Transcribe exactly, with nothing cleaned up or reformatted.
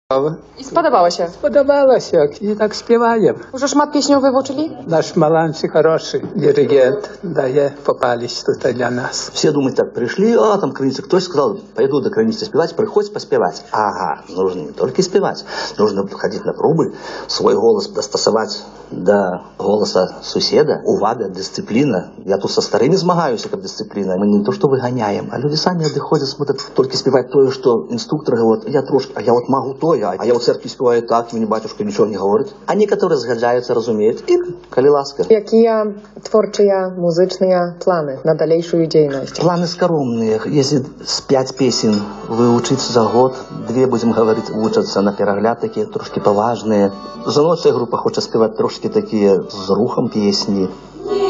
І сподобалося? Сподобалося, і так співаємо. Уже шмат пісню вивчили? Наш Маланчик хороший диригент, дає попались тут для нас. Все думают так, пришли, а там граница. Кто сказал, пойду до границы спевать, приходится поспевать. Ага, нужно не только спевать, нужно ходить на пробы, свой голос достосовать до голоса суседа. Увага, дисциплина. Я тут со старыми змагаюсь, как дисциплина. Мы не то, что выгоняем, а люди сами отходят, смотрят, только спевать то, что инструктор говорит, я трошки, а я вот могу то, а я у церкви співаю так, мені батюшка нічого не говорить. А некоторые згоджаються, розуміють, і коли ласка. Які творчі музичні плани на дальнейшую деятельность? Планы скромные. Если с пять песен выучить за год, две, будем говорить, учатся на перегляд, такие трошки поважные. Жаночая группа хочет спевать трошки такие с рухом песни.